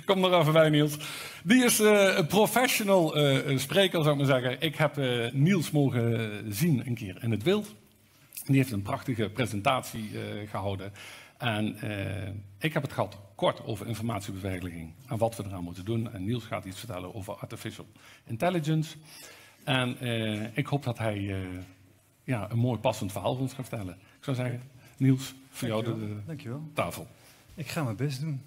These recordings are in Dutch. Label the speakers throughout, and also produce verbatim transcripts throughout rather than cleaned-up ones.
Speaker 1: Kom nog even bij, Niels. Die is uh, een professional uh, spreker, zou ik maar zeggen. Ik heb uh, Niels mogen zien een keer in het wild. Die heeft een prachtige presentatie uh, gehouden. En uh, ik heb het gehad kort over informatiebeveiliging en wat we eraan moeten doen. En Niels gaat iets vertellen over artificial intelligence. En uh, ik hoop dat hij uh, ja, een mooi passend verhaal van ons gaat vertellen. Ik zou zeggen, Niels, voor jou de, de
Speaker 2: Dankjewel.
Speaker 1: tafel.
Speaker 2: Ik ga mijn best doen.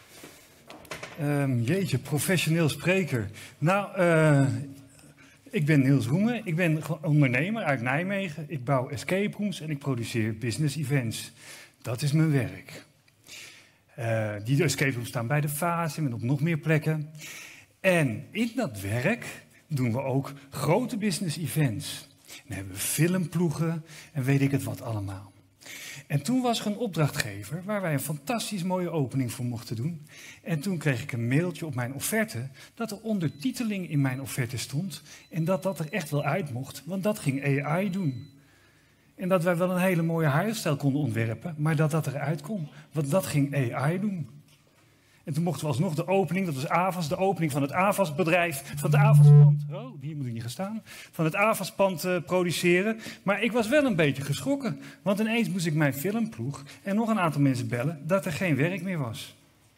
Speaker 2: Um, jeetje, professioneel spreker. Nou, uh, ik ben Niels Roemen. Ik ben ondernemer uit Nijmegen. Ik bouw escape rooms en ik produceer business events. Dat is mijn werk. Uh, die escape rooms staan bij de Fase en op nog meer plekken. En in dat werk doen we ook grote business events. Dan hebben we filmploegen en weet ik het wat allemaal. En toen was er een opdrachtgever waar wij een fantastisch mooie opening voor mochten doen. En toen kreeg ik een mailtje op mijn offerte dat er ondertiteling in mijn offerte stond. En dat dat er echt wel uit mocht, want dat ging A I doen. En dat wij wel een hele mooie hairstijl konden ontwerpen, maar dat dat eruit kon. Want dat ging A I doen. En toen mochten we alsnog de opening, dat was A V A S, de opening van het A V A S-bedrijf, van het A V A S-pand, oh, hier moet ik niet gaan staan, van het A V A S-pand uh, produceren. Maar ik was wel een beetje geschrokken, want ineens moest ik mijn filmploeg en nog een aantal mensen bellen dat er geen werk meer was.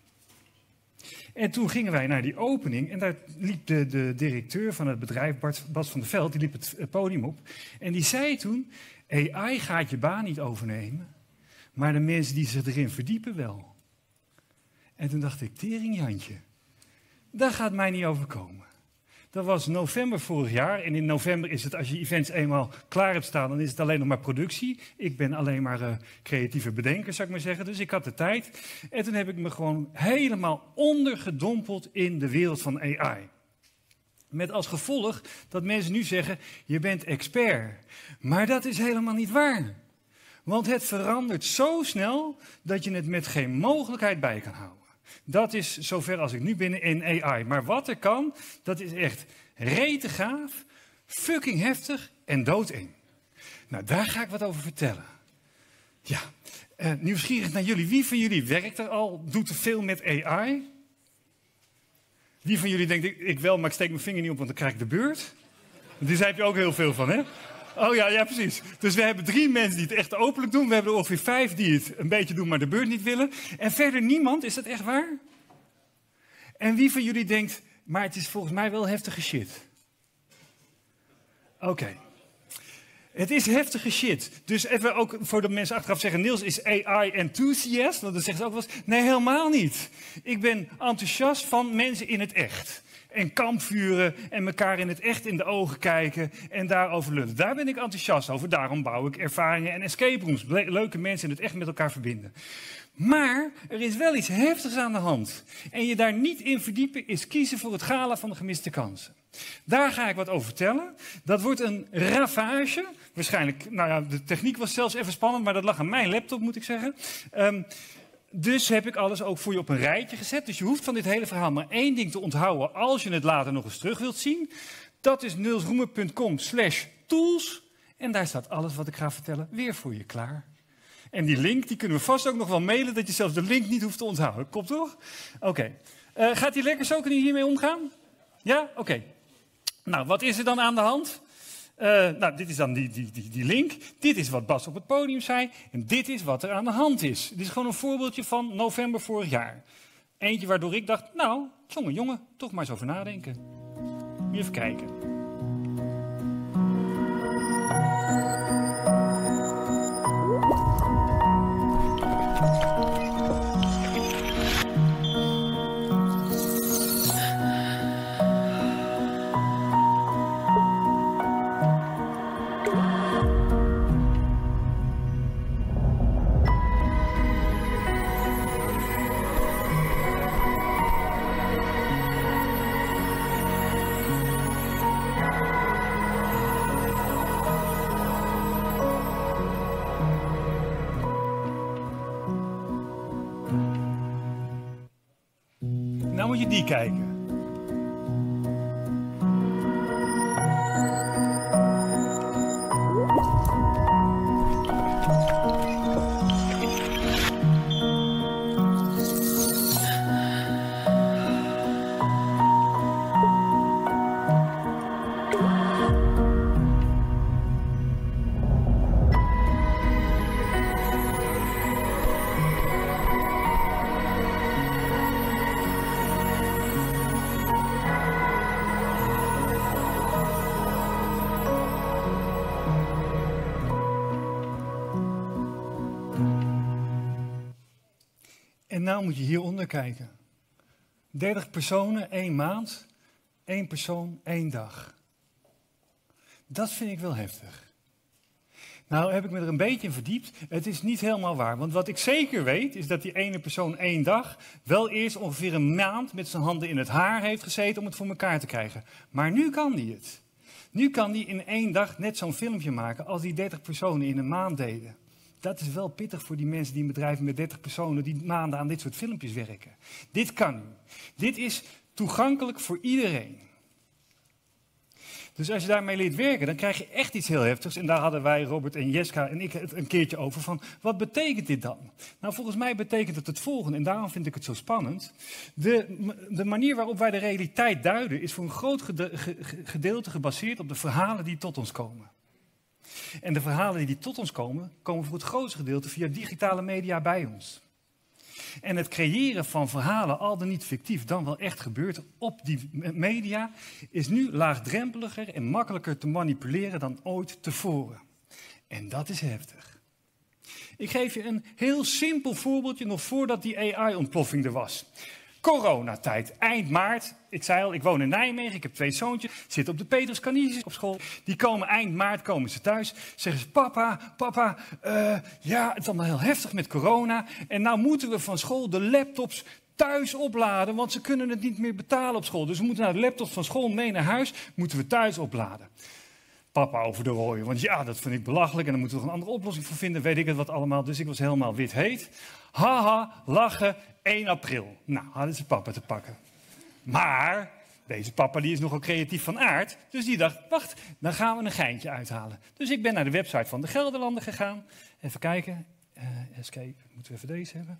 Speaker 2: En toen gingen wij naar die opening en daar liep de, de directeur van het bedrijf, Bart, Bas van der Veld, die liep het podium op. En die zei toen, A I gaat je baan niet overnemen, maar de mensen die zich erin verdiepen wel. En toen dacht ik, teringjantje, dat gaat mij niet overkomen. Dat was november vorig jaar en in november is het, als je events eenmaal klaar hebt staan, dan is het alleen nog maar productie. Ik ben alleen maar uh, creatieve bedenker, zou ik maar zeggen, dus ik had de tijd. En toen heb ik me gewoon helemaal ondergedompeld in de wereld van A I. Met als gevolg dat mensen nu zeggen, je bent expert. Maar dat is helemaal niet waar. Want het verandert zo snel dat je het met geen mogelijkheid bij kan houden. Dat is zover als ik nu binnen in A I. Maar wat er kan, dat is echt rete gaaf, fucking heftig en doodeng. Nou, daar ga ik wat over vertellen. Ja, uh, nieuwsgierig naar jullie. Wie van jullie werkt er al, doet er veel met A I? Wie van jullie denkt, ik, ik wel, maar ik steek mijn vinger niet op, want dan krijg ik de beurt? Dus daar heb je ook heel veel van, hè? Oh ja, ja, precies. Dus we hebben drie mensen die het echt openlijk doen. We hebben er ongeveer vijf die het een beetje doen, maar de beurt niet willen. En verder niemand. Is dat echt waar? En wie van jullie denkt, maar het is volgens mij wel heftige shit? Oké. Okay. Het is heftige shit. Dus even ook voor de mensen achteraf zeggen, Niels is A I-enthusiast. Want dan zeggen ze ook wel eens, nee, helemaal niet. Ik ben enthousiast van mensen in het echt. En kampvuren en elkaar in het echt in de ogen kijken en daarover lullen. Daar ben ik enthousiast over. Daarom bouw ik ervaringen en escape rooms. Leuke mensen in het echt met elkaar verbinden. Maar er is wel iets heftigs aan de hand. En je daar niet in verdiepen is kiezen voor het gala van de gemiste kansen. Daar ga ik wat over vertellen. Dat wordt een ravage. Waarschijnlijk, nou ja, de techniek was zelfs even spannend, maar dat lag aan mijn laptop, moet ik zeggen. Um, Dus heb ik alles ook voor je op een rijtje gezet. Dus je hoeft van dit hele verhaal maar één ding te onthouden als je het later nog eens terug wilt zien. Dat is nielsroemen punt com slash tools. En daar staat alles wat ik ga vertellen weer voor je klaar. En die link die kunnen we vast ook nog wel mailen, dat je zelfs de link niet hoeft te onthouden. Klopt toch? Oké. Okay. Uh, gaat die lekker zo? Kunnen jullie hiermee omgaan? Ja? Oké. Okay. Nou, wat is er dan aan de hand? Uh, nou, dit is dan die, die, die, die link. Dit is wat Bas op het podium zei. En dit is wat er aan de hand is. Dit is gewoon een voorbeeldje van november vorig jaar. Eentje waardoor ik dacht, nou, jongen, jongen, toch maar eens over nadenken. Moet je even kijken. Nou moet je die kijken. En nou moet je hieronder kijken. dertig personen, één maand. één persoon, één dag. Dat vind ik wel heftig. Nou heb ik me er een beetje in verdiept. Het is niet helemaal waar. Want wat ik zeker weet, is dat die ene persoon één dag wel eerst ongeveer een maand met zijn handen in het haar heeft gezeten om het voor elkaar te krijgen. Maar nu kan die het. Nu kan die in één dag net zo'n filmpje maken als die dertig personen in een maand deden. Dat is wel pittig voor die mensen die in bedrijven met dertig personen die maanden aan dit soort filmpjes werken. Dit kan nu. Dit is toegankelijk voor iedereen. Dus als je daarmee leert werken, dan krijg je echt iets heel heftigs. En daar hadden wij, Robert en Jeska en ik, het een keertje over van, wat betekent dit dan? Nou, volgens mij betekent het het volgende, en daarom vind ik het zo spannend. De, de manier waarop wij de realiteit duiden, is voor een groot gedeelte gebaseerd op de verhalen die tot ons komen. En de verhalen die tot ons komen, komen voor het grootste gedeelte via digitale media bij ons. En het creëren van verhalen, al dan niet fictief, dan wel echt gebeurt op die media, is nu laagdrempeliger en makkelijker te manipuleren dan ooit tevoren. En dat is heftig. Ik geef je een heel simpel voorbeeldje nog voordat die A I-ontploffing er was. Coronatijd, eind maart. Ik zei al, ik woon in Nijmegen, ik heb twee zoontjes, zitten op de Petrus Canisius op school. Die komen eind maart, komen ze thuis, zeggen ze, papa, papa, uh, ja, het is allemaal heel heftig met corona. En nou moeten we van school de laptops thuis opladen, want ze kunnen het niet meer betalen op school. Dus we moeten nou de laptops van school mee naar huis, moeten we thuis opladen. Papa over de rooien, want ja, dat vind ik belachelijk en dan moeten we er een andere oplossing voor vinden, weet ik het wat allemaal. Dus ik was helemaal wit heet. Haha, lachen, één april. Nou, hadden ze papa te pakken. Maar deze papa die is nogal creatief van aard, dus die dacht, wacht, dan gaan we een geintje uithalen. Dus ik ben naar de website van de Gelderlander gegaan. Even kijken, uh, escape, moeten we even deze hebben.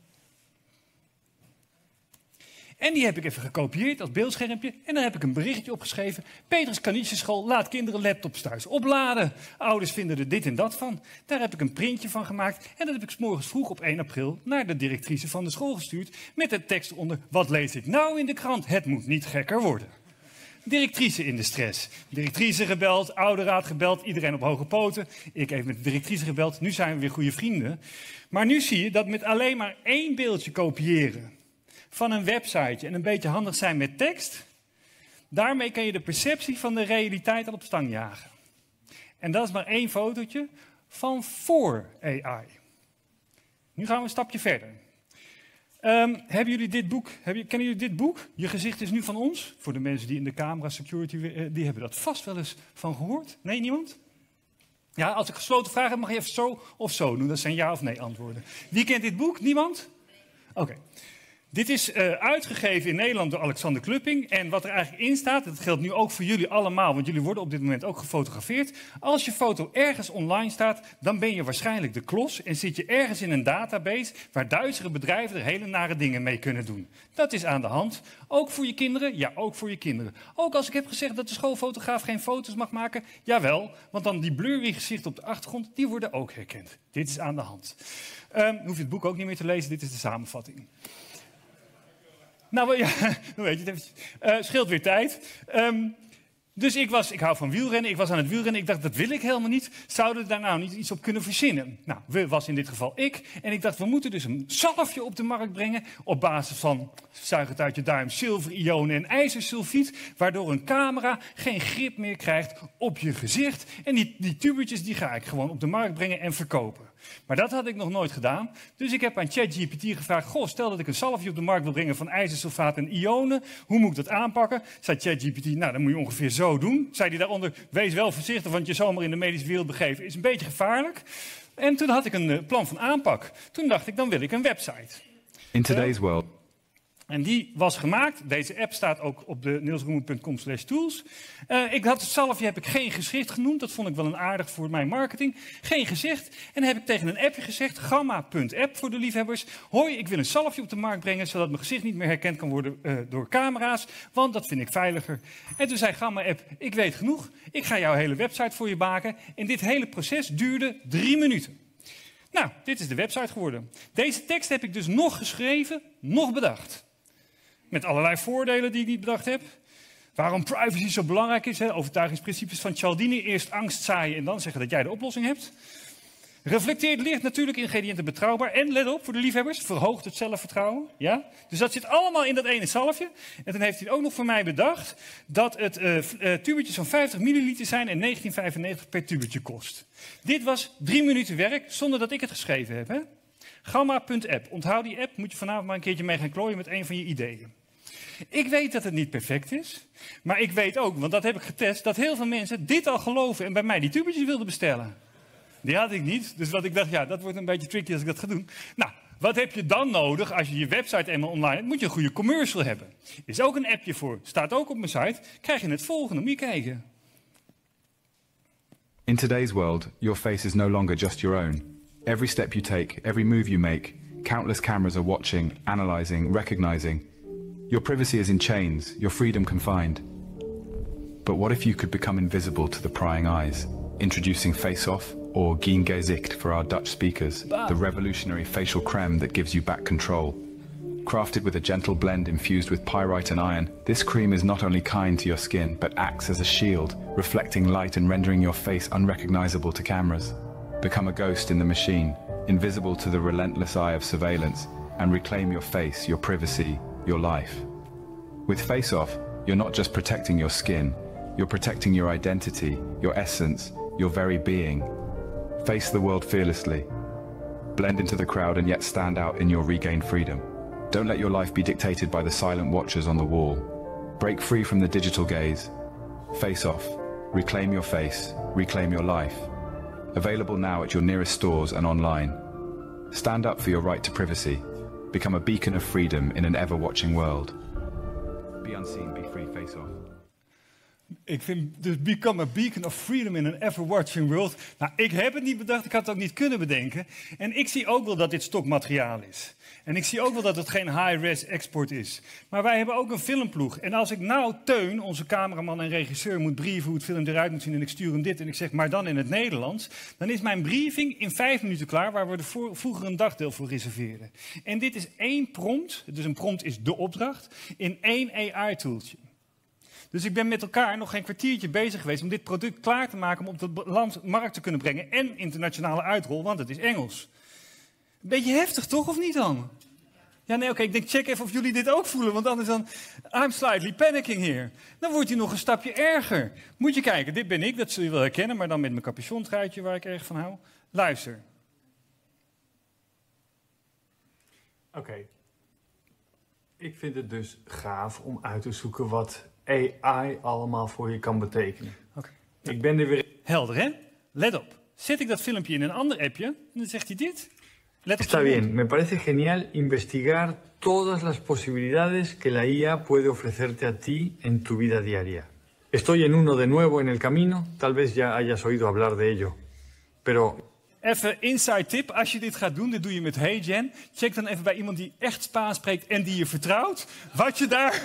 Speaker 2: En die heb ik even gekopieerd als beeldschermpje. En dan heb ik een berichtje opgeschreven. Petrus Canisius School laat kinderen laptops thuis opladen. Ouders vinden er dit en dat van. Daar heb ik een printje van gemaakt. En dat heb ik 's morgens vroeg op één april naar de directrice van de school gestuurd. Met de tekst onder, wat lees ik nou in de krant? Het moet niet gekker worden. Directrice in de stress. Directrice gebeld, ouderraad gebeld, iedereen op hoge poten. Ik even met de directrice gebeld. Nu zijn we weer goede vrienden. Maar nu zie je dat met alleen maar één beeldje kopiëren van een website en een beetje handig zijn met tekst, daarmee kan je de perceptie van de realiteit al op stang jagen. En dat is maar één fotootje van voor A I. Nu gaan we een stapje verder. Um, hebben jullie dit boek, hebben, kennen jullie dit boek? Je gezicht is nu van ons. Voor de mensen die in de camera security, uh, die hebben dat vast wel eens van gehoord. Nee, niemand? Ja, als ik gesloten vraag heb, mag je even zo of zo doen. Dat zijn ja of nee antwoorden. Wie kent dit boek? Niemand? Oké. Okay. Dit is uh, uitgegeven in Nederland door Alexander Klupping. En wat er eigenlijk in staat, dat geldt nu ook voor jullie allemaal, want jullie worden op dit moment ook gefotografeerd. Als je foto ergens online staat, dan ben je waarschijnlijk de klos en zit je ergens in een database waar Duitsere bedrijven er hele nare dingen mee kunnen doen. Dat is aan de hand. Ook voor je kinderen? Ja, ook voor je kinderen. Ook als ik heb gezegd dat de schoolfotograaf geen foto's mag maken? Jawel, want dan die blurry gezichten op de achtergrond, die worden ook herkend. Dit is aan de hand. Um, hoef je het boek ook niet meer te lezen, dit is de samenvatting. Nou, ja, dan weet je het even. Uh, scheelt weer tijd. Um, dus ik, was, ik hou van wielrennen, ik was aan het wielrennen. Ik dacht, dat wil ik helemaal niet. Zouden we daar nou niet iets op kunnen verzinnen? Nou, we was in dit geval ik. En ik dacht, we moeten dus een zalfje op de markt brengen op basis van, zuig het uit je duim, zilver-ionen en ijzersulfiet. Waardoor een camera geen grip meer krijgt op je gezicht. En die, die tubetjes die ga ik gewoon op de markt brengen en verkopen. Maar dat had ik nog nooit gedaan. Dus ik heb aan ChatGPT gevraagd, goh, stel dat ik een zalfje op de markt wil brengen van ijzersulfaat en ionen. Hoe moet ik dat aanpakken? Zei ChatGPT, nou, dan moet je ongeveer zo doen. Zei hij daaronder, wees wel voorzichtig, want je zomaar in de medische wereld begeven is een beetje gevaarlijk. En toen had ik een uh, plan van aanpak. Toen dacht ik, dan wil ik een website.
Speaker 3: In today's world.
Speaker 2: En die was gemaakt. Deze app staat ook op de nielsroemer punt com slash tools. Uh, ik had het zalfje heb ik geen gezicht genoemd. Dat vond ik wel een aardig voor mijn marketing. Geen gezicht. En dan heb ik tegen een appje gezegd, gamma punt app voor de liefhebbers. Hoi, ik wil een zalfje op de markt brengen, zodat mijn gezicht niet meer herkend kan worden uh, door camera's. Want dat vind ik veiliger. En toen zei Gamma app, ik weet genoeg. Ik ga jouw hele website voor je maken. En dit hele proces duurde drie minuten. Nou, dit is de website geworden. Deze tekst heb ik dus nog geschreven, nog bedacht. Met allerlei voordelen die ik niet bedacht heb. Waarom privacy zo belangrijk is. Hè? Overtuigingsprincipes van Cialdini. Eerst angst zaaien en dan zeggen dat jij de oplossing hebt. Reflecteert licht, natuurlijke ingrediënten, betrouwbaar. En let op, voor de liefhebbers, verhoogt het zelfvertrouwen. Ja? Dus dat zit allemaal in dat ene zalfje. En dan heeft hij ook nog voor mij bedacht dat het uh, uh, tubetjes van vijftig milliliter zijn en negentien vijfennegentig per tubetje kost. Dit was drie minuten werk, zonder dat ik het geschreven heb. Hè? Gamma punt app. Onthoud die app, moet je vanavond maar een keertje mee gaan klooien met een van je ideeën. Ik weet dat het niet perfect is, maar ik weet ook, want dat heb ik getest, dat heel veel mensen dit al geloven en bij mij die tubetjes wilden bestellen. Die had ik niet, dus wat ik dacht, ja, dat wordt een beetje tricky als ik dat ga doen. Nou, wat heb je dan nodig als je je website eenmaal online hebt? Moet je een goede commercial hebben. Is ook een appje voor, staat ook op mijn site. Krijg je het volgende, moet je kijken.
Speaker 3: In today's world, your face is no longer just your own. Every step you take, every move you make, countless cameras are watching, analyzing, recognizing. Your privacy is in chains, your freedom confined. But what if you could become invisible to the prying eyes? Introducing Face Off, or Geen Gezicht for our Dutch speakers, the revolutionary facial creme that gives you back control. Crafted with a gentle blend infused with pyrite and iron, this cream is not only kind to your skin, but acts as a shield, reflecting light and rendering your face unrecognizable to cameras. Become a ghost in the machine, invisible to the relentless eye of surveillance, and reclaim your face, your privacy, your life. With Face Off, you're not just protecting your skin, you're protecting your identity, your essence, your very being. Face the world fearlessly. Blend into the crowd and yet stand out in your regained freedom. Don't let your life be dictated by the silent watchers on the wall. Break free from the digital gaze. Face Off. Reclaim your face. Reclaim your life. Available now at your nearest stores and online. Stand up for your right to privacy. Become a beacon of freedom in an ever-watching world. Be unseen, be free, Face Off.
Speaker 2: Ik vind dus become a beacon of freedom in an ever-watching world. Nou, ik heb het niet bedacht, ik had het ook niet kunnen bedenken. En ik zie ook wel dat dit stokmateriaal is. En ik zie ook wel dat het geen high-res export is. Maar wij hebben ook een filmploeg. En als ik nou Teun, onze cameraman en regisseur, moet brieven hoe het film eruit moet zien en ik stuur hem dit en ik zeg maar dan in het Nederlands, dan is mijn briefing in vijf minuten klaar, waar we er voor, vroeger een dagdeel voor reserveerden. En dit is één prompt, dus een prompt is de opdracht, in één A I-tooltje. Dus ik ben met elkaar nog geen kwartiertje bezig geweest om dit product klaar te maken om op de land markt te kunnen brengen en internationale uitrol, want het is Engels. Een beetje heftig toch, of niet dan? Ja, nee, oké, okay, ik denk check even of jullie dit ook voelen, want anders dan, I'm slightly panicking here. Dan wordt hij nog een stapje erger. Moet je kijken, dit ben ik, dat zul je wel herkennen, maar dan met mijn capuchontruitje waar ik erg van hou. Luister.
Speaker 4: Oké. Okay. Ik vind het dus gaaf om uit te zoeken wat A I allemaal voor je kan betekenen.
Speaker 2: Okay.
Speaker 4: Ik ben er weer...
Speaker 2: Helder, hè? Let op. Zet ik dat filmpje in een ander appje, en dan zegt hij dit. Let op.
Speaker 4: Está bien, me parece genial investigar todas las posibilidades que la I A puede ofrecerte a ti en tu vida diaria. Estoy en uno de nuevo en el camino, tal vez ya hayas oído hablar de ello, pero...
Speaker 2: Even inside tip, als je dit gaat doen, dit doe je met HeyGen. Check dan even bij iemand die echt Spaans spreekt en die je vertrouwt, wat je daar,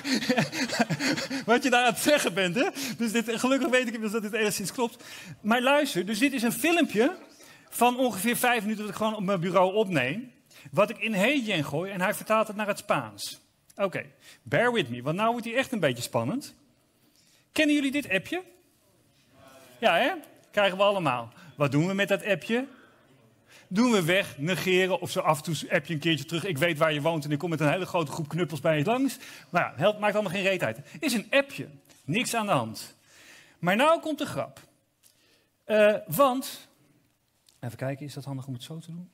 Speaker 2: wat je daar aan het zeggen bent. Hè? Dus dit, gelukkig weet ik inmiddels dat dit enigszins klopt. Maar luister, dus dit is een filmpje van ongeveer vijf minuten dat ik gewoon op mijn bureau opneem. Wat ik in HeyGen gooi en hij vertaalt het naar het Spaans. Oké, okay, bear with me, want nou wordt hij echt een beetje spannend. Kennen jullie dit appje? Ja, hè? Krijgen we allemaal. Wat doen we met dat appje? Doen we weg, negeren of zo af en toe app je een keertje terug. Ik weet waar je woont en ik kom met een hele grote groep knuppels bij je langs. Maar ja, het maakt allemaal geen reet uit. Is een appje. Niks aan de hand. Maar nou komt de grap. Uh, want, even kijken, is dat handig om het zo te doen?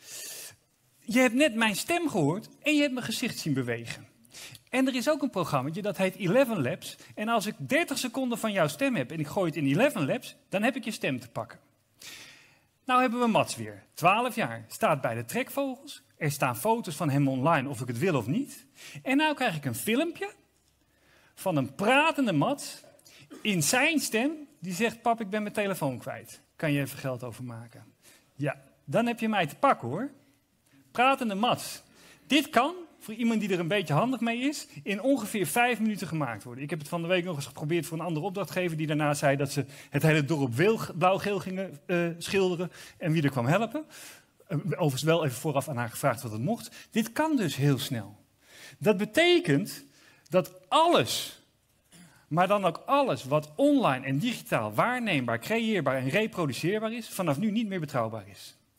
Speaker 2: Je hebt net mijn stem gehoord en je hebt mijn gezicht zien bewegen. En er is ook een programmaatje dat heet Eleven Labs. En als ik dertig seconden van jouw stem heb en ik gooi het in Eleven Labs, dan heb ik je stem te pakken. Nou hebben we Mats weer, twaalf jaar, staat bij de trekvogels. Er staan foto's van hem online of ik het wil of niet. En nou krijg ik een filmpje van een pratende Mats in zijn stem. Die zegt, pap, ik ben mijn telefoon kwijt. Kan je even geld overmaken? Ja, dan heb je mij te pakken hoor. Pratende Mats. Dit kan, voor iemand die er een beetje handig mee is, in ongeveer vijf minuten gemaakt worden. Ik heb het van de week nog eens geprobeerd voor een andere opdrachtgever die daarna zei dat ze het hele dorp blauw-geel gingen uh, schilderen en wie er kwam helpen. Uh, overigens wel even vooraf aan haar gevraagd wat het mocht. Dit kan dus heel snel. Dat betekent dat alles, maar dan ook alles wat online en digitaal waarneembaar, creëerbaar en reproduceerbaar is, vanaf nu niet meer betrouwbaar is.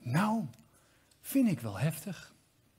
Speaker 2: Nou, vind ik wel heftig.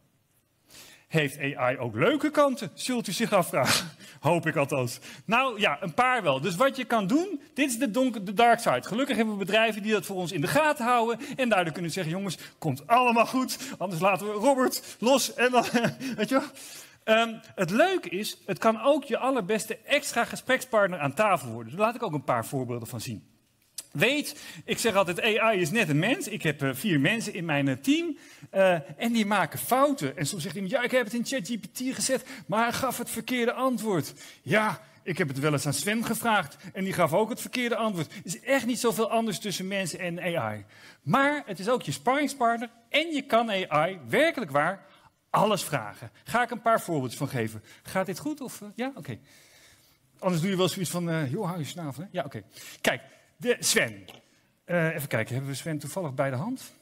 Speaker 2: Heeft A I ook leuke kanten, zult u zich afvragen. Hoop ik althans. Nou ja, een paar wel. Dus wat je kan doen, dit is de, donker, de dark side. Gelukkig hebben we bedrijven die dat voor ons in de gaten houden. En daardoor kunnen zeggen, jongens, komt allemaal goed. Anders laten we Robert los en dan, weet je wel. Um, het leuke is, het kan ook je allerbeste extra gesprekspartner aan tafel worden. Daar laat ik ook een paar voorbeelden van zien. Weet, ik zeg altijd, A I is net een mens. Ik heb uh, vier mensen in mijn uh, team uh, en die maken fouten. En soms zegt iemand, ja, ik heb het in ChatGPT gezet, maar hij gaf het verkeerde antwoord. Ja, ik heb het wel eens aan Sven gevraagd en die gaf ook het verkeerde antwoord. Er is echt niet zoveel anders tussen mensen en A I. Maar het is ook je sparringspartner en je kan A I werkelijk waar alles vragen. Ga ik een paar voorbeelden van geven. Gaat dit goed? Of, uh, ja, oké. Okay. Anders doe je wel zoiets van, uh, joh, hou je snavel. Hè? Ja, oké. Okay. Kijk. De Sven. Uh, even kijken, hebben we Sven toevallig bij de hand?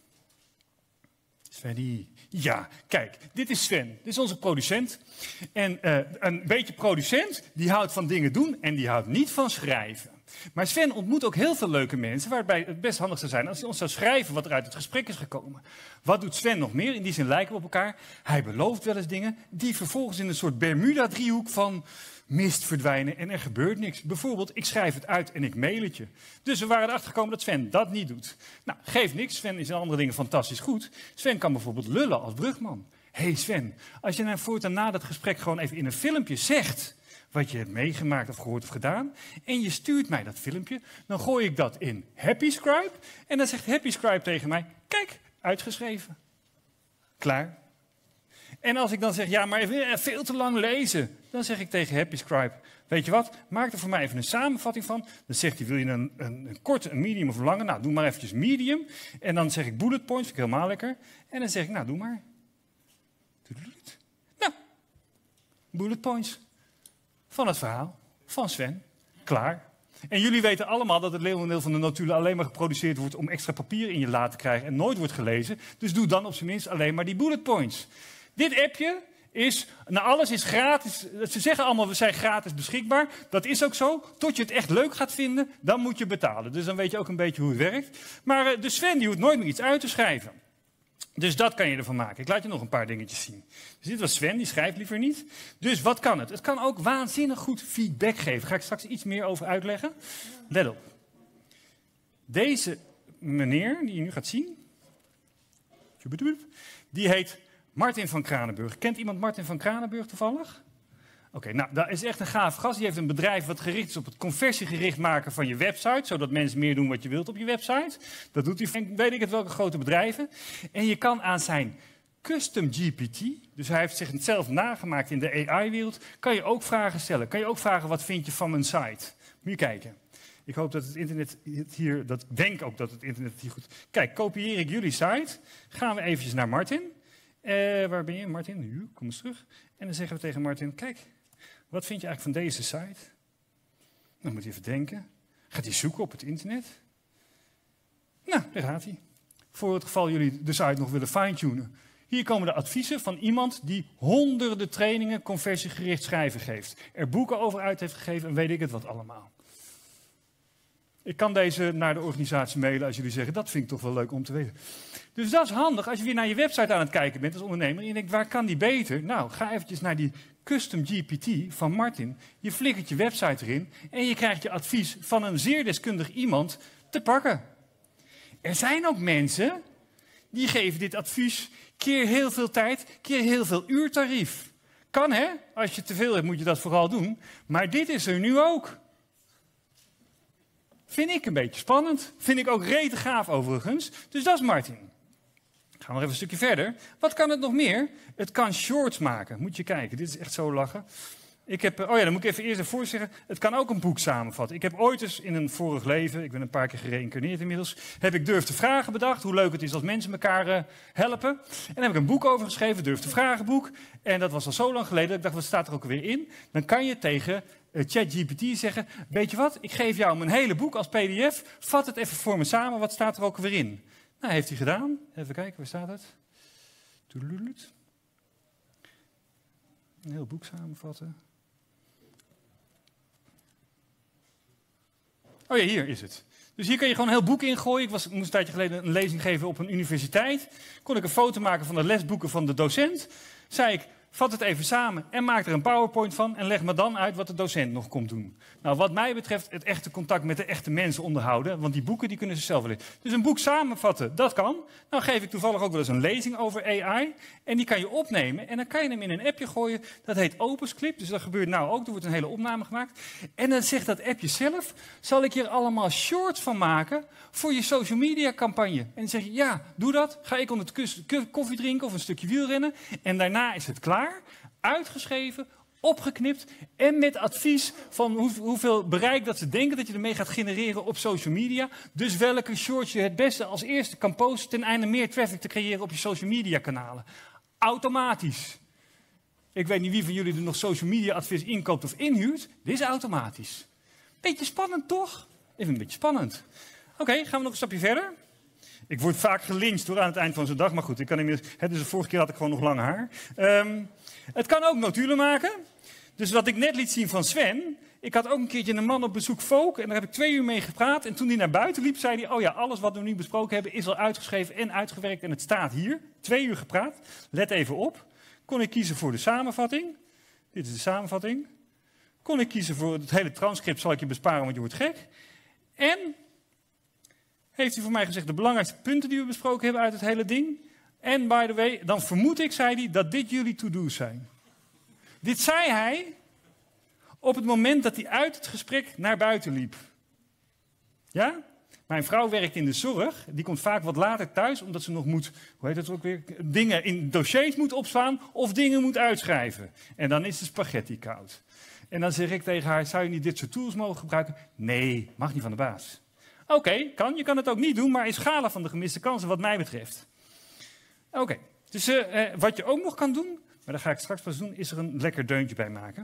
Speaker 2: Sven, ja, kijk, dit is Sven. Dit is onze producent. En uh, een beetje producent, die houdt van dingen doen en die houdt niet van schrijven. Maar Sven ontmoet ook heel veel leuke mensen, waarbij het best handig zou zijn als hij ons zou schrijven wat er uit het gesprek is gekomen. Wat doet Sven nog meer? In die zin lijken we op elkaar. Hij belooft wel eens dingen die vervolgens in een soort Bermuda-driehoek van mist verdwijnen en er gebeurt niks. Bijvoorbeeld, ik schrijf het uit en ik mail het je. Dus we waren erachter gekomen dat Sven dat niet doet. Nou, geeft niks. Sven is in andere dingen fantastisch goed. Sven kan bijvoorbeeld lullen als brugman. Hé hey Sven, als je nou voortaan na dat gesprek gewoon even in een filmpje zegt wat je hebt meegemaakt of gehoord of gedaan, en je stuurt mij dat filmpje, dan gooi ik dat in HappyScribe en dan zegt HappyScribe tegen mij, kijk, uitgeschreven. Klaar. En als ik dan zeg, ja, maar even veel te lang lezen, dan zeg ik tegen HappyScribe, weet je wat, maak er voor mij even een samenvatting van. Dan zegt hij, wil je een, een, een korte, een medium of een lange? Nou, doe maar eventjes medium. En dan zeg ik bullet points, vind ik helemaal lekker. En dan zeg ik, nou, doe maar. Nou, bullet points van het verhaal van Sven. Klaar. En jullie weten allemaal dat het leeuwendeel van de notulen alleen maar geproduceerd wordt om extra papier in je la te krijgen en nooit wordt gelezen. Dus doe dan op zijn minst alleen maar die bullet points. Dit appje is, nou alles is gratis. Ze zeggen allemaal, we zijn gratis beschikbaar. Dat is ook zo. Tot je het echt leuk gaat vinden, dan moet je betalen. Dus dan weet je ook een beetje hoe het werkt. Maar uh, de Sven die hoeft nooit meer iets uit te schrijven. Dus dat kan je ervan maken. Ik laat je nog een paar dingetjes zien. Dus dit was Sven, die schrijft liever niet. Dus wat kan het? Het kan ook waanzinnig goed feedback geven. Daar ga ik straks iets meer over uitleggen. Let op. Deze meneer, die je nu gaat zien, die heet Martin van Kranenburg. Kent iemand Martin van Kranenburg toevallig? Oké, okay, nou, dat is echt een gaaf gast. Die heeft een bedrijf wat gericht is op het conversiegericht maken van je website, zodat mensen meer doen wat je wilt op je website. Dat doet hij van, weet ik het, welke grote bedrijven. En je kan aan zijn custom G P T, dus hij heeft zich zelf nagemaakt in de A I-wereld, kan je ook vragen stellen. Kan je ook vragen, wat vind je van mijn site? Moet je kijken. Ik hoop dat het internet hier, dat ik denk ook dat het internet hier goed... Kijk, kopieer ik jullie site. Gaan we eventjes naar Martin. Uh, waar ben je, Martin? Kom eens terug. En dan zeggen we tegen Martin, kijk, wat vind je eigenlijk van deze site? Dan moet hij even denken. Gaat hij zoeken op het internet? Nou, daar gaat hij. Voor het geval jullie de site nog willen fine-tunen. Hier komen de adviezen van iemand die honderden trainingen conversiegericht schrijven geeft. Er boeken over uit heeft gegeven en weet ik het wat allemaal. Ik kan deze naar de organisatie mailen als jullie zeggen, dat vind ik toch wel leuk om te weten. Dus dat is handig als je weer naar je website aan het kijken bent als ondernemer en je denkt, waar kan die beter? Nou, ga eventjes naar die custom G P T van Martin. Je flikkert je website erin en je krijgt je advies van een zeer deskundig iemand te pakken. Er zijn ook mensen die geven dit advies keer heel veel tijd, keer heel veel uurtarief. Kan hè? Als je te veel hebt moet je dat vooral doen. Maar dit is er nu ook. Vind ik een beetje spannend. Vind ik ook rete gaaf overigens. Dus dat is Martin. Gaan we nog even een stukje verder. Wat kan het nog meer? Het kan shorts maken. Moet je kijken, dit is echt zo lachen. Ik heb, oh ja, dan moet ik even eerst ervoor zeggen. Het kan ook een boek samenvatten. Ik heb ooit eens in een vorig leven, ik ben een paar keer gereïncarneerd inmiddels, heb ik Durf te Vragen bedacht. Hoe leuk het is als mensen elkaar uh, helpen. En daar heb ik een boek over geschreven, Durf te Vragen boek. En dat was al zo lang geleden dat ik dacht, wat staat er ook weer in? Dan kan je tegen uh, ChatGPT zeggen, weet je wat, ik geef jou mijn hele boek als P D F. Vat het even voor me samen, wat staat er ook weer in? Nou, heeft hij gedaan. Even kijken, waar staat het? Een heel boek samenvatten. Oh ja, hier is het. Dus hier kun je gewoon een heel boek ingooien. Ik was, moest een tijdje geleden een lezing geven op een universiteit. Kon ik een foto maken van de lesboeken van de docent. Zei ik, vat het even samen en maak er een PowerPoint van en leg me dan uit wat de docent nog komt doen. Nou, wat mij betreft het echte contact met de echte mensen onderhouden, want die boeken die kunnen ze zelf wel lezen. Dus een boek samenvatten, dat kan. Nou geef ik toevallig ook wel eens een lezing over A I en die kan je opnemen en dan kan je hem in een appje gooien. Dat heet OpusClip, dus dat gebeurt nou ook. Er wordt een hele opname gemaakt. En dan zegt dat appje zelf, zal ik hier allemaal shorts van maken voor je social media campagne. En dan zeg je, ja, doe dat. Ga ik ondertussen koffie drinken of een stukje wielrennen en daarna is het klaar. Uitgeschreven, opgeknipt en met advies van hoe, hoeveel bereik dat ze denken dat je ermee gaat genereren op social media. Dus welke shorts je het beste als eerste kan posten ten einde meer traffic te creëren op je social media kanalen. Automatisch. Ik weet niet wie van jullie er nog social media advies inkoopt of inhuurt. Dit is automatisch. Beetje spannend toch? Even een beetje spannend. Oké, okay, gaan we nog een stapje verder. Ik word vaak gelyncht door aan het eind van zo'n dag, maar goed, ik kan inmiddels, hè, dus de vorige keer had ik gewoon nog lang haar. Um, het kan ook notulen maken. Dus wat ik net liet zien van Sven, ik had ook een keertje een man op bezoek, Volk, en daar heb ik twee uur mee gepraat. En toen hij naar buiten liep, zei hij, oh ja, alles wat we nu besproken hebben is al uitgeschreven en uitgewerkt en het staat hier. Twee uur gepraat, let even op. Kon ik kiezen voor de samenvatting. Dit is de samenvatting. Kon ik kiezen voor het hele transcript, zal ik je besparen, want je wordt gek. En heeft hij voor mij gezegd de belangrijkste punten die we besproken hebben uit het hele ding. En by the way, dan vermoed ik, zei hij, dat dit jullie to-do's zijn. Dit zei hij op het moment dat hij uit het gesprek naar buiten liep. Ja? Mijn vrouw werkt in de zorg. Die komt vaak wat later thuis, omdat ze nog moet, hoe heet het ook weer, dingen in dossiers moet opslaan of dingen moet uitschrijven. En dan is de spaghetti koud. En dan zeg ik tegen haar, zou je niet dit soort tools mogen gebruiken? Nee, mag niet van de baas. Oké, okay, kan. Je kan het ook niet doen, maar in schalen van de gemiste kansen wat mij betreft. Oké, okay. Dus uh, uh, wat je ook nog kan doen, maar dat ga ik straks pas doen, is er een lekker deuntje bij maken.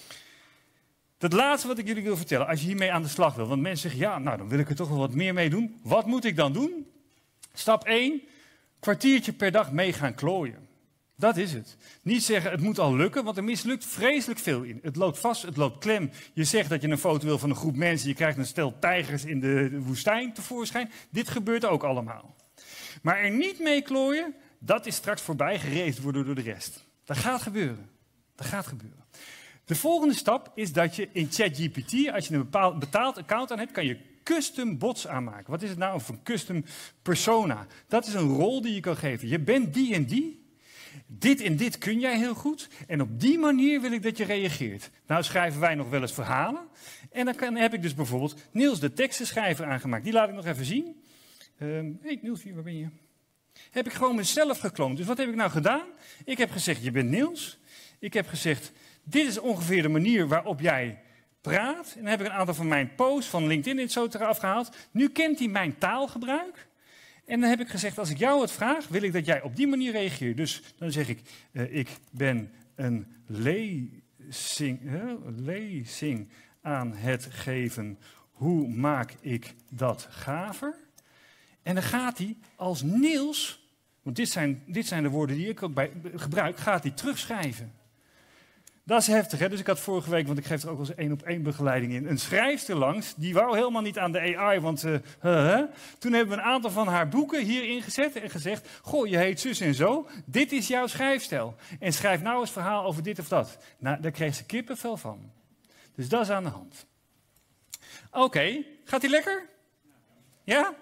Speaker 2: Het laatste wat ik jullie wil vertellen, als je hiermee aan de slag wil. Want mensen zeggen, ja, nou dan wil ik er toch wel wat meer mee doen. Wat moet ik dan doen? Stap één, kwartiertje per dag mee gaan klooien. Dat is het. Niet zeggen, het moet al lukken, want er mislukt vreselijk veel in. Het loopt vast, het loopt klem. Je zegt dat je een foto wil van een groep mensen, je krijgt een stel tijgers in de woestijn tevoorschijn. Dit gebeurt ook allemaal. Maar er niet mee klooien, dat is straks voorbij gereisd worden door de rest. Dat gaat gebeuren. Dat gaat gebeuren. De volgende stap is dat je in ChatGPT, als je een bepaald betaald account aan hebt, kan je custom bots aanmaken. Wat is het nou? Of een custom persona. Dat is een rol die je kan geven. Je bent die en die. Dit en dit kun jij heel goed. En op die manier wil ik dat je reageert. Nou schrijven wij nog wel eens verhalen. En dan kan, heb ik dus bijvoorbeeld Niels de tekstenschrijver aangemaakt. Die laat ik nog even zien. Um, hey Niels, waar ben je? Heb ik gewoon mezelf gekloond. Dus wat heb ik nou gedaan? Ik heb gezegd, je bent Niels. Ik heb gezegd, dit is ongeveer de manier waarop jij praat. En dan heb ik een aantal van mijn posts van LinkedIn en zo eraf gehaald. Nu kent hij mijn taalgebruik. En dan heb ik gezegd, als ik jou het vraag, wil ik dat jij op die manier reageert. Dus dan zeg ik, uh, ik ben een lezing, uh, lezing aan het geven. Hoe maak ik dat gaver? En dan gaat hij als Niels, want dit zijn, dit zijn de woorden die ik ook bij gebruik, gaat hij terugschrijven. Dat is heftig, hè? Dus ik had vorige week, want ik geef er ook wel eens één op één begeleiding in, een schrijfster langs, die wou helemaal niet aan de A I, want uh, uh, uh. toen hebben we een aantal van haar boeken hierin gezet en gezegd, goh, je heet zus en zo, dit is jouw schrijfstijl. En schrijf nou eens verhaal over dit of dat. Nou, daar kreeg ze kippenvel van. Dus dat is aan de hand. Oké, okay. Gaat die lekker? Ja?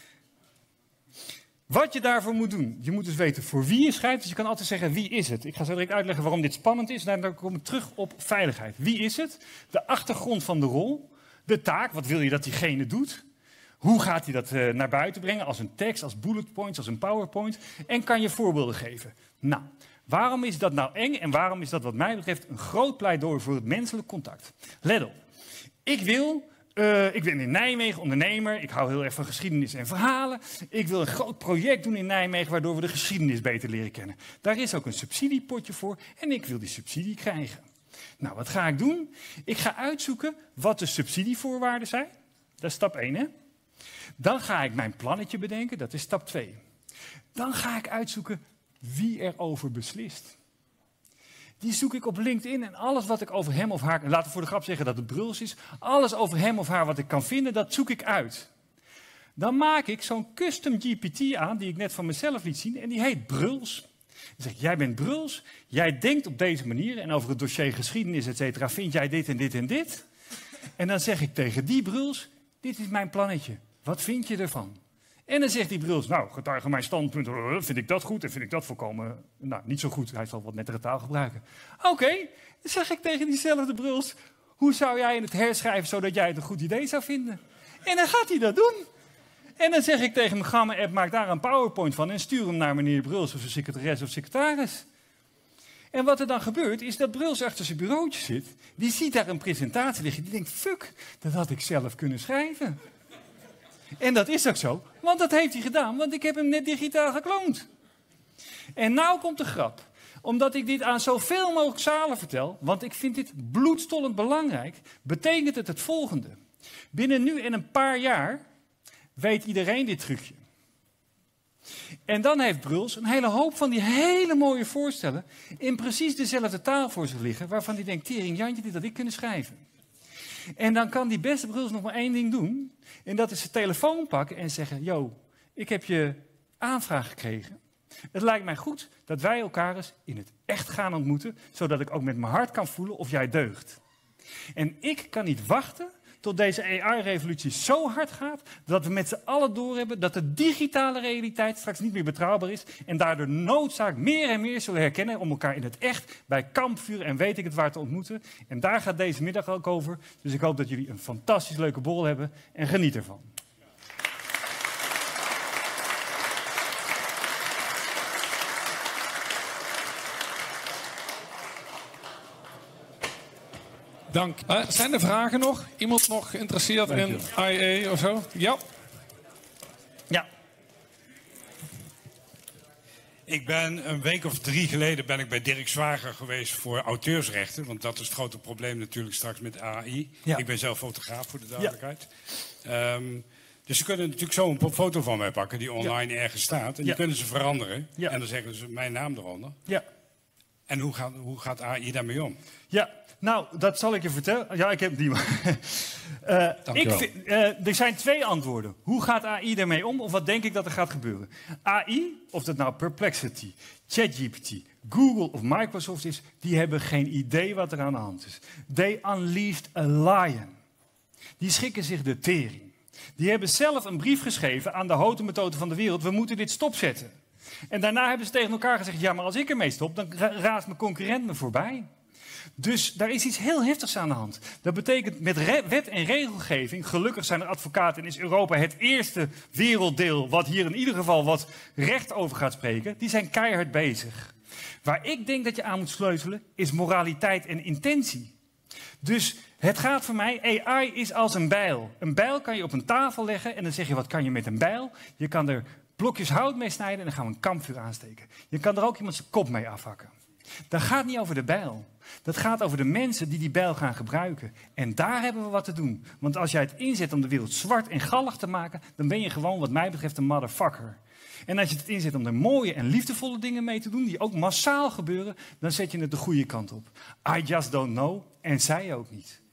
Speaker 2: Wat je daarvoor moet doen, je moet dus weten voor wie je schrijft. Dus je kan altijd zeggen, wie is het? Ik ga zo direct uitleggen waarom dit spannend is. Dan kom ik terug op veiligheid. Wie is het? De achtergrond van de rol. De taak, wat wil je dat diegene doet? Hoe gaat hij dat uh, naar buiten brengen? Als een tekst, als bullet points, als een PowerPoint. En kan je voorbeelden geven. Nou, waarom is dat nou eng? En waarom is dat wat mij betreft een groot pleidooi voor het menselijk contact? Let op. Ik wil... Uh, ik ben in Nijmegen ondernemer, ik hou heel erg van geschiedenis en verhalen. Ik wil een groot project doen in Nijmegen waardoor we de geschiedenis beter leren kennen. Daar is ook een subsidiepotje voor en ik wil die subsidie krijgen. Nou, wat ga ik doen? Ik ga uitzoeken wat de subsidievoorwaarden zijn. Dat is stap één, hè? Dan ga ik mijn plannetje bedenken, dat is stap twee. Dan ga ik uitzoeken wie erover beslist. Die zoek ik op LinkedIn en alles wat ik over hem of haar... Laten we voor de grap zeggen dat het Bruls is. Alles over hem of haar wat ik kan vinden, dat zoek ik uit. Dan maak ik zo'n custom G P T aan, die ik net van mezelf liet zien. En die heet Bruls. Dan zeg ik, jij bent Bruls. Jij denkt op deze manier. En over het dossier geschiedenis, et cetera, vind jij dit en dit en dit. En dan zeg ik tegen die Bruls, dit is mijn plannetje. Wat vind je ervan? En dan zegt die Bruls, nou, getuige mijn standpunt, vind ik dat goed en vind ik dat volkomen, nou, niet zo goed. Hij zal wat nettere taal gebruiken. Oké, okay, dan zeg ik tegen diezelfde Bruls, hoe zou jij het herschrijven zodat jij het een goed idee zou vinden? En dan gaat hij dat doen. En dan zeg ik tegen mijn Gamma-app, maak daar een PowerPoint van en stuur hem naar meneer Bruls of zijn secretaris of secretaris. En wat er dan gebeurt, is dat Bruls achter zijn bureautje zit, die ziet daar een presentatie liggen, die denkt, fuck, dat had ik zelf kunnen schrijven. En dat is ook zo, want dat heeft hij gedaan, want ik heb hem net digitaal gekloond. En nou komt de grap. Omdat ik dit aan zoveel mogelijk zalen vertel, want ik vind dit bloedstollend belangrijk, betekent het het volgende. Binnen nu en een paar jaar weet iedereen dit trucje. En dan heeft Bruls een hele hoop van die hele mooie voorstellen in precies dezelfde taal voor zich liggen, waarvan hij denkt, tering Jantje, dit had ik kunnen schrijven. En dan kan die beste Bruls nog maar één ding doen. En dat is zijn telefoon pakken en zeggen, yo, ik heb je aanvraag gekregen. Het lijkt mij goed dat wij elkaar eens in het echt gaan ontmoeten, zodat ik ook met mijn hart kan voelen of jij deugt. En ik kan niet wachten tot deze A I-revolutie zo hard gaat, dat we met z'n allen doorhebben dat de digitale realiteit straks niet meer betrouwbaar is en daardoor noodzaak meer en meer zullen herkennen om elkaar in het echt bij kampvuur en weet ik het waar te ontmoeten. En daar gaat deze middag ook over. Dus ik hoop dat jullie een fantastisch leuke borrel hebben en geniet ervan.
Speaker 1: Dank. Uh, zijn er vragen nog? Iemand nog geïnteresseerd in I A of zo? Ja.
Speaker 2: Ja.
Speaker 5: Ik ben een week of drie geleden ben ik bij Dirk Zwager geweest voor auteursrechten. Want dat is het grote probleem natuurlijk straks met A I. Ja. Ik ben zelf fotograaf, voor de duidelijkheid. Ja. Um, dus ze kunnen natuurlijk zo een foto van mij pakken die online ja. ergens staat. En die ja. kunnen ze veranderen. Ja. En dan zeggen ze mijn naam eronder. Ja. En hoe gaat, hoe gaat A I daarmee om?
Speaker 2: Ja. Nou, dat zal ik je vertellen. Ja, ik heb die. uh, ik vind, uh, er zijn twee antwoorden. Hoe gaat A I daarmee om of wat denk ik dat er gaat gebeuren? A I, of dat nou Perplexity, ChatGPT, Google of Microsoft is, die hebben geen idee wat er aan de hand is. They unleashed a lion. Die schikken zich de tering. Die hebben zelf een brief geschreven aan de houten van de wereld. We moeten dit stopzetten. En daarna hebben ze tegen elkaar gezegd, ja, maar als ik ermee stop, dan raast mijn concurrent me voorbij. Dus daar is iets heel heftigs aan de hand. Dat betekent met wet en regelgeving, gelukkig zijn er advocaten en is Europa het eerste werelddeel wat hier in ieder geval wat recht over gaat spreken, die zijn keihard bezig. Waar ik denk dat je aan moet sleutelen is moraliteit en intentie. Dus het gaat voor mij, A I is als een bijl. Een bijl kan je op een tafel leggen en dan zeg je, wat kan je met een bijl? Je kan er blokjes hout mee snijden en dan gaan we een kampvuur aansteken. Je kan er ook iemand zijn kop mee afhakken. Dat gaat niet over de bijl. Dat gaat over de mensen die die bijl gaan gebruiken. En daar hebben we wat te doen. Want als jij het inzet om de wereld zwart en gallig te maken, dan ben je gewoon wat mij betreft een motherfucker. En als je het inzet om er mooie en liefdevolle dingen mee te doen, die ook massaal gebeuren, dan zet je het de goede kant op. I just don't know. En zij ook niet.